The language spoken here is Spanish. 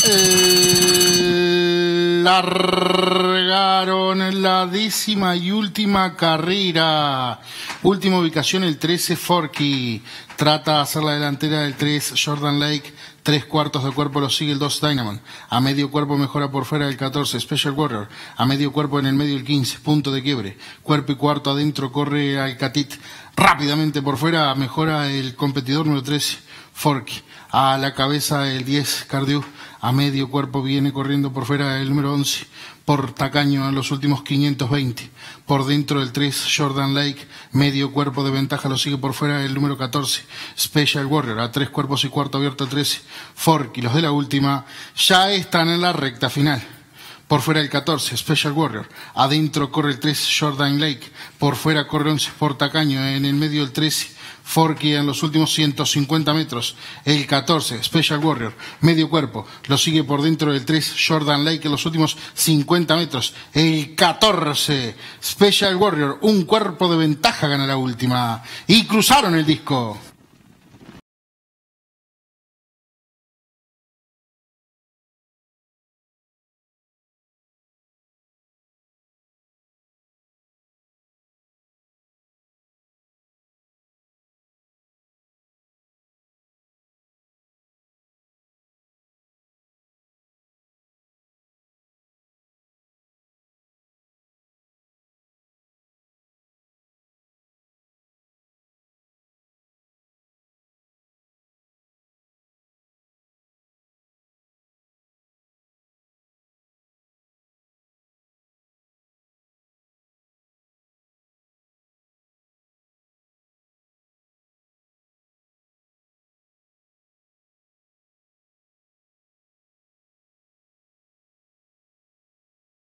Largaron la 10ª y última carrera. Última ubicación el 13 Forky. Trata de hacer la delantera del 3 Jordan Lake. 3/4 de cuerpo lo sigue el 2 Dynamon. A medio cuerpo mejora por fuera el 14 Special Warrior. A medio cuerpo en el medio el 15 Punto de Quiebre. Cuerpo y cuarto adentro corre Alcatit. Rápidamente por fuera mejora el competidor número 13 Forky. A la cabeza el 10 Cardiu. A medio cuerpo viene corriendo por fuera el número 11 por Tacaño en los últimos 520. Por dentro el 3 Jordan Lake. Medio cuerpo de ventaja lo sigue por fuera el número 14 Special Warrior. A 3 cuerpos y cuarto abierto 13 Forky. Los de la última ya están en la recta final. Por fuera el 14 Special Warrior. Adentro corre el 3 Jordan Lake. Por fuera corre 11 por Tacaño. En el medio el 13 Forky en los últimos 150 metros. El 14 Special Warrior. Medio cuerpo. Lo sigue por dentro el 3 Jordan Lake en los últimos 50 metros. El 14 Special Warrior. Un cuerpo de ventaja gana la última. Y cruzaron el disco.